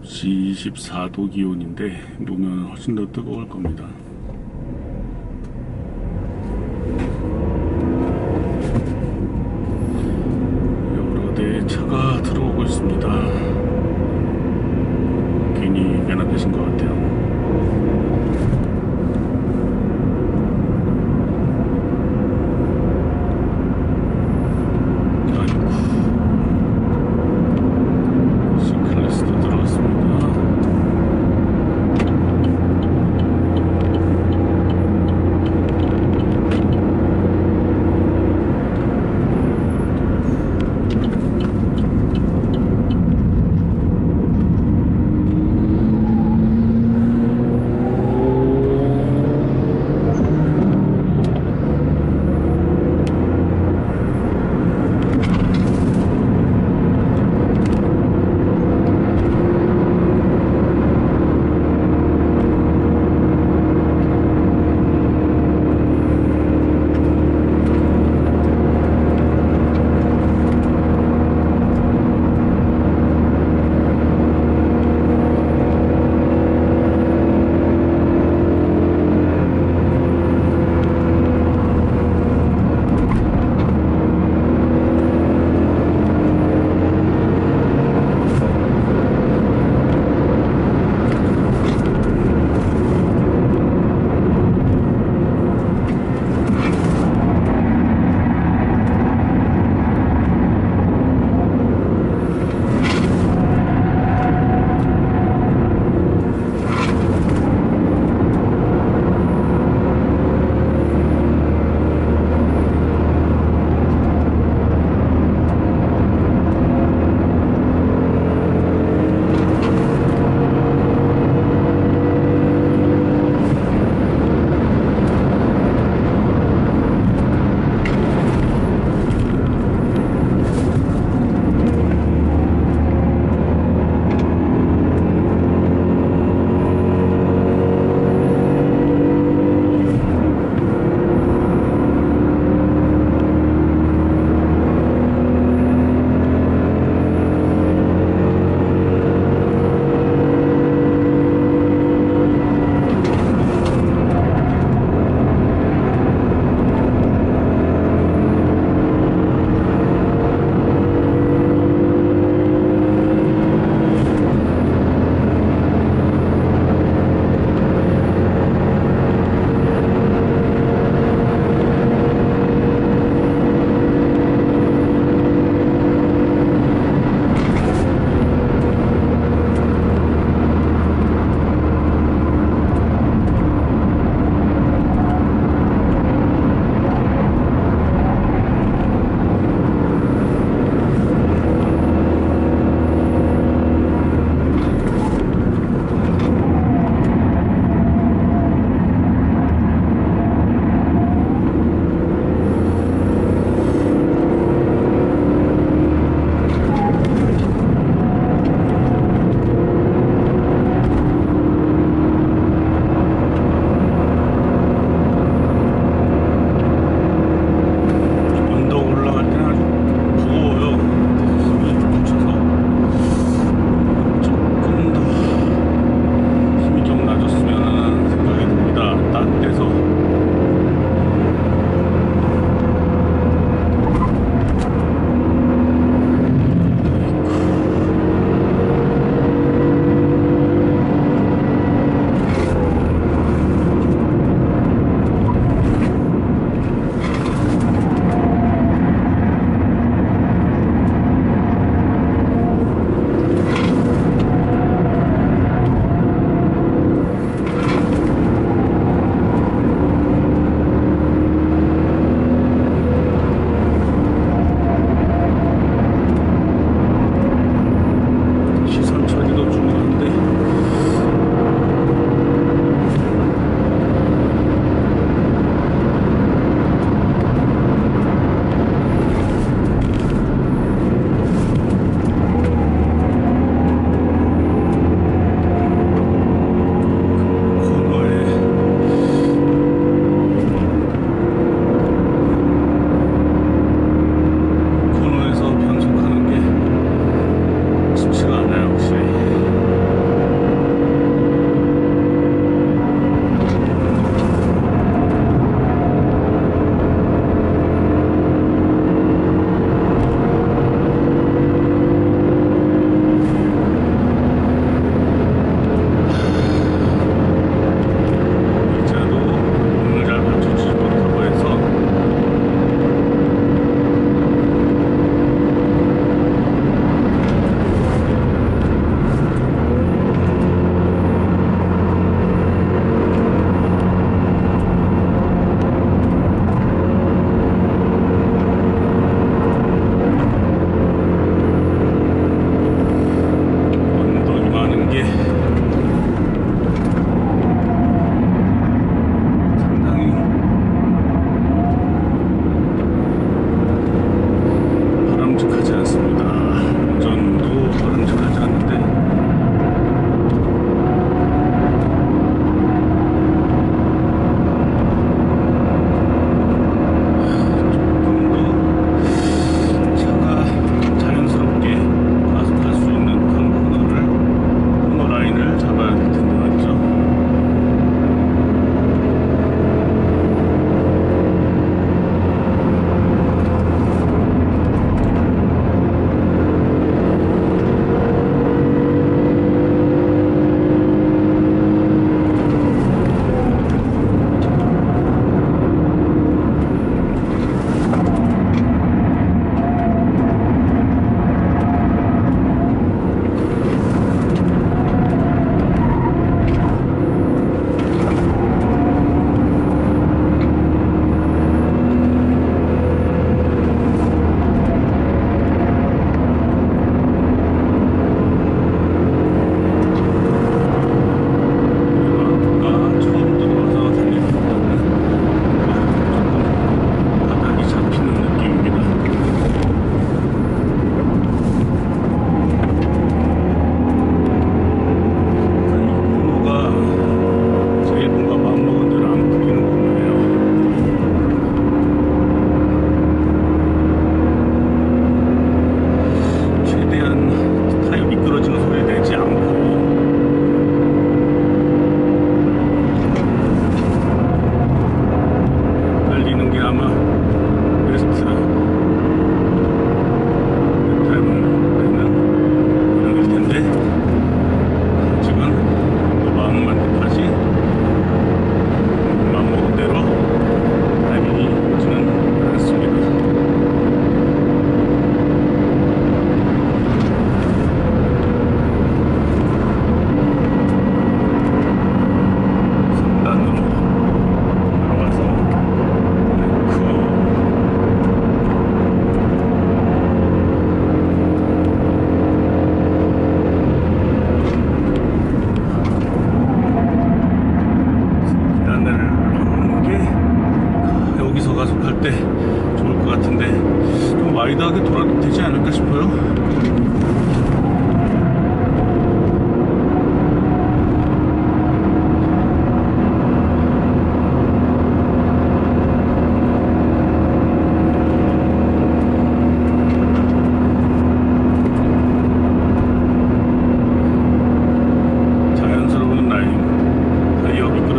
시 24도 기온인데 놓으면 훨씬 더 뜨거울 겁니다. 여러 대의 차가 들어오고 있습니다. 괜히 면합되신 것 같아요. C클래스도 들어갔습니다.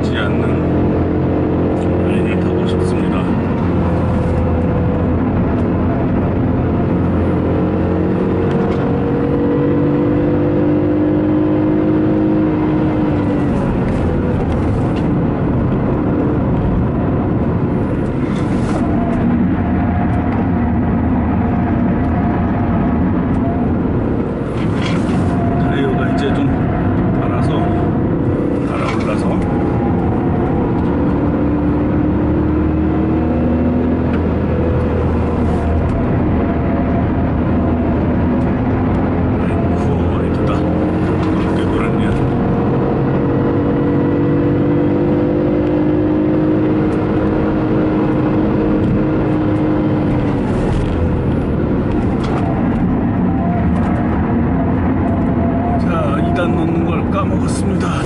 밀리지 않는 라인을 타고 싶습니다. 타이어가 이제 좀 달아올라서 넣는 걸 까먹었습니다.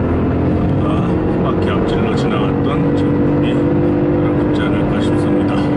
전국이 알아붙지 않을까 싶습니다.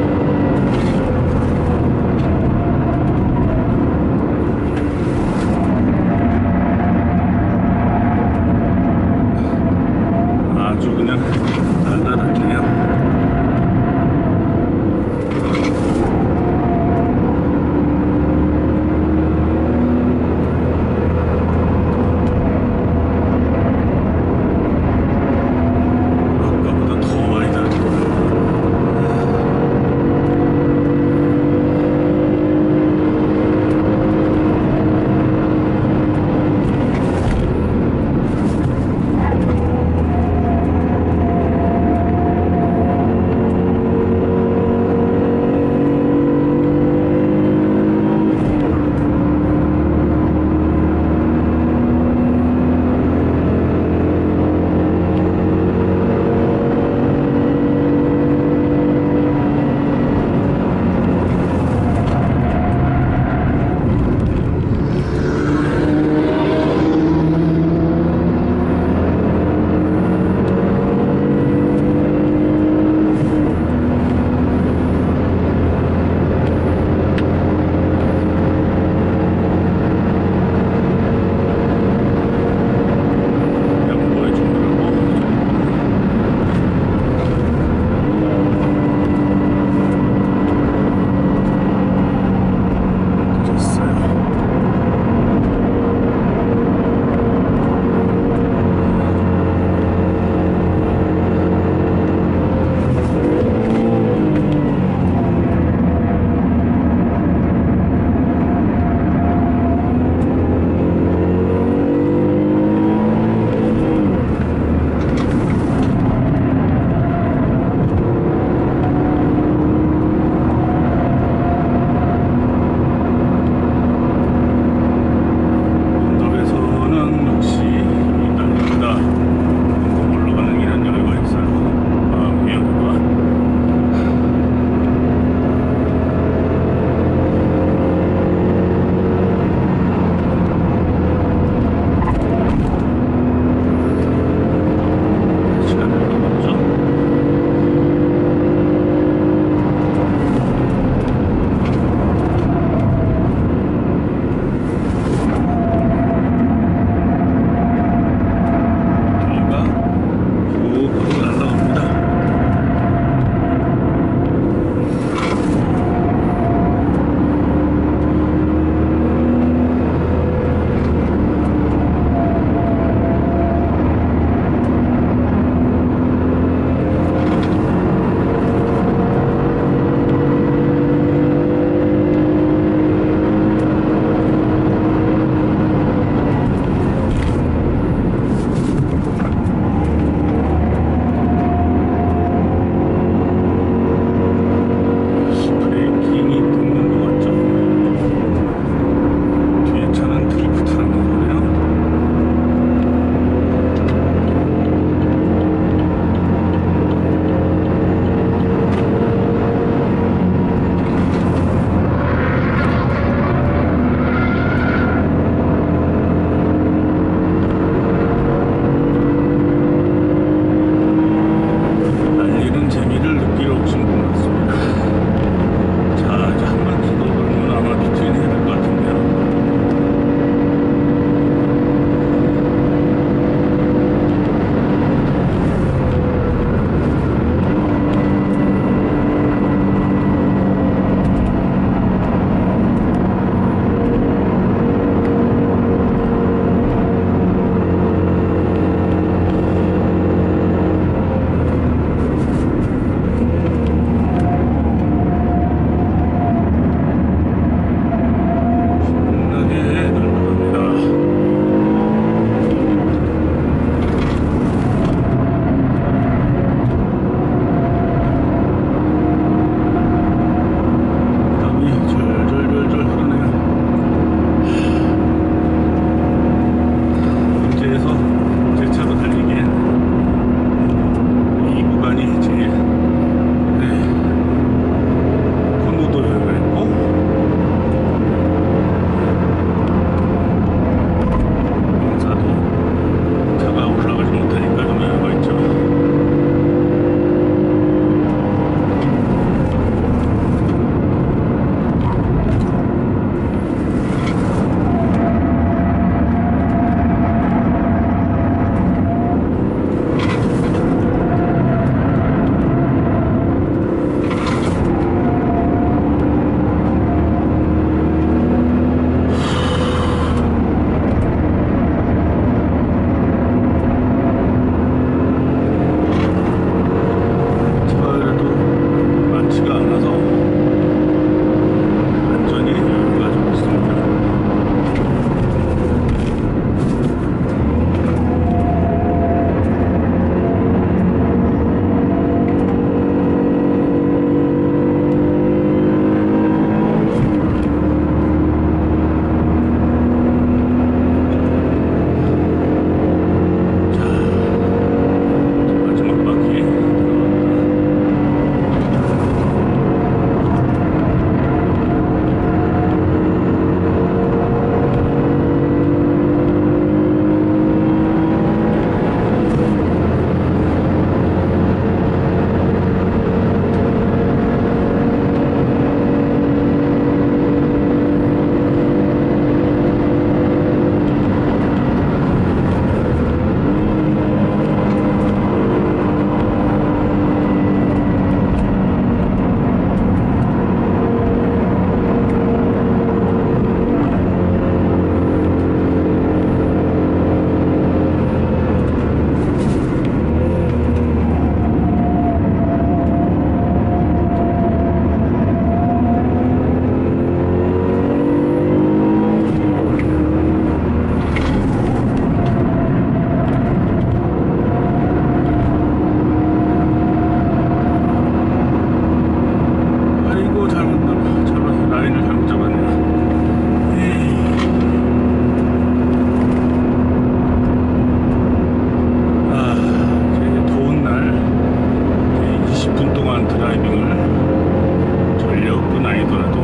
아니더라도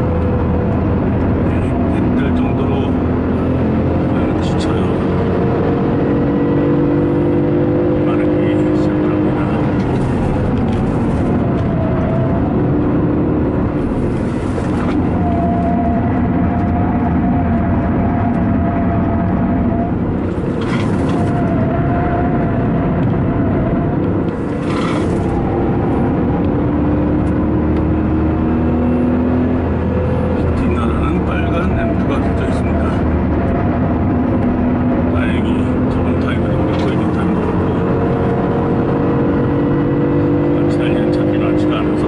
힘들 정도로 지쳐요. 마르기 시작을 합니다. 뒷나라는 빨간 램프가 켜져 있습니다. 다행히 저번 타이밍에 우리 이번 타이밍 그렇고 같이 달리는 차들이 많지가 않아서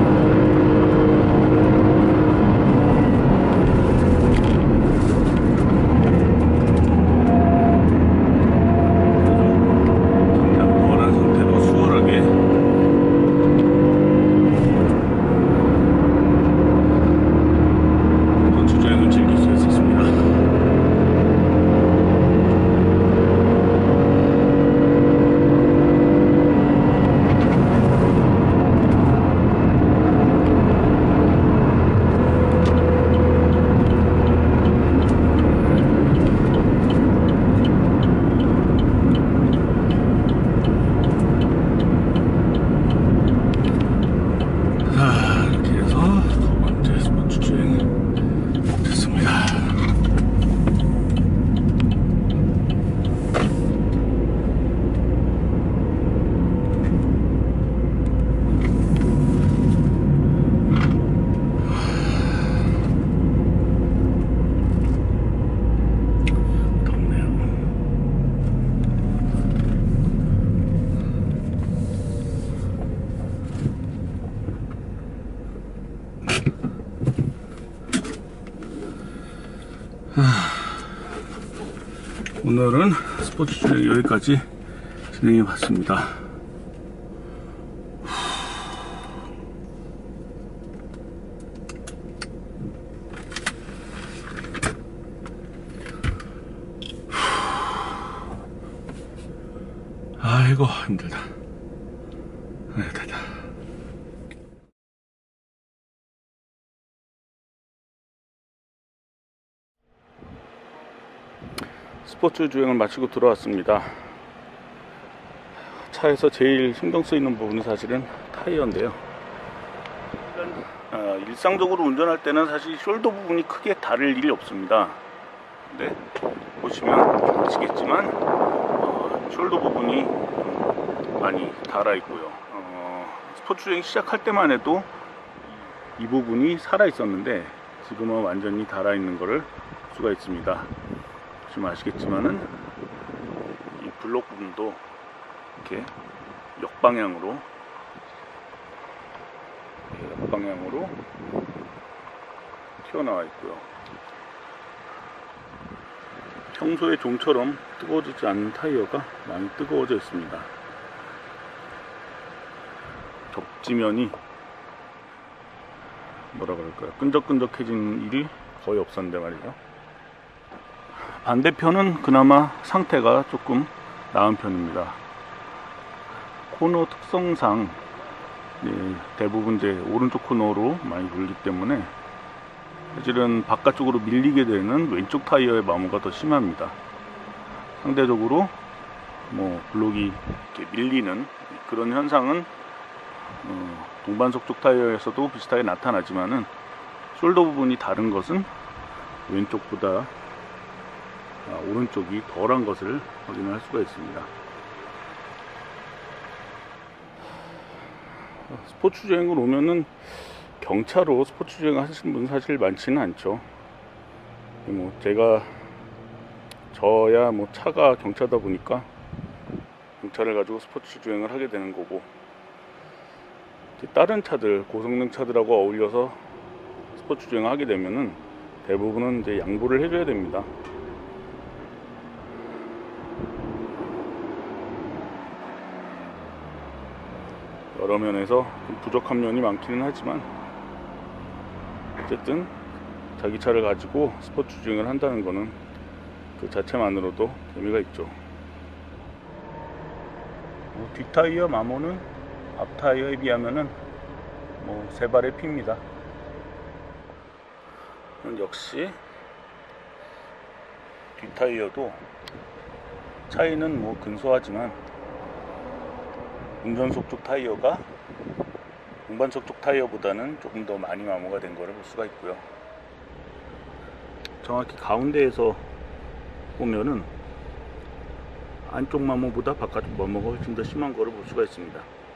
그냥 노란 상태로 수월하게 주행을 즐길 수 있었습니다. 자, 이렇게 해서 두 번째 스포츠 주행 됐습니다. 덥네요. 오늘은 스포츠 주행 여기까지 진행해 봤습니다. 아이고 힘들다. 됐다. 스포츠 주행을 마치고 들어왔습니다. 차에서 제일 신경 쓰이는 부분이 사실은 타이어인데요. 일상적으로 운전할 때는 사실 숄더 부분이 크게 다를 일이 없습니다. 근데 보시면 아시겠지만 숄더 부분이 많이 닳아 있고요. 스포츠 주행 시작할 때만 해도 이 부분이 살아 있었는데 지금은 완전히 닳아 있는 것을 볼 수가 있습니다. 지금 아시겠지만은 이 블록 부분도 이렇게 역방향으로 튀어나와 있고요. 평소에 종처럼 뜨거워지지 않는 타이어가 많이 뜨거워져 있습니다. 접지면이 뭐라 그럴까요? 끈적끈적해진 일이 거의 없었는데 말이죠. 반대편은 그나마 상태가 조금 나은 편입니다. 코너 특성상 대부분 이제 오른쪽 코너로 많이 돌기 때문에 사실은 바깥쪽으로 밀리게 되는 왼쪽 타이어의 마모가 더 심합니다. 상대적으로 뭐 블록이 이렇게 밀리는 그런 현상은 동반석 쪽 타이어에서도 비슷하게 나타나지만은 숄더 부분이 다른 것은 왼쪽보다 오른쪽이 덜한 것을 확인할 수가 있습니다. 스포츠 주행을 오면은 경차로 스포츠 주행을 하시는 분 사실 많지는 않죠. 뭐 제가 저야 뭐 차가 경차다 보니까 경차를 가지고 스포츠 주행을 하게 되는 거고, 다른 차들 고성능 차들하고 어울려서 스포츠 주행을 하게 되면은 대부분은 이제 양보를 해줘야 됩니다. 여러 면에서 좀 부족한 면이 많기는 하지만 어쨌든 자기 차를 가지고 스포츠 주행을 한다는 거는 그 자체만으로도 재미가 있죠. 뒷타이어 마모는 앞타이어에 비하면은 뭐 세 발의 피입니다. 역시 뒷타이어도 차이는 뭐 근소하지만 운전석 쪽 타이어가 동반석 쪽 타이어보다는 조금 더 많이 마모가 된 거를 볼 수가 있고요. 정확히 가운데에서 보면은 안쪽 마모보다 바깥쪽 마모가 훨씬 더 심한 거를 볼 수가 있습니다.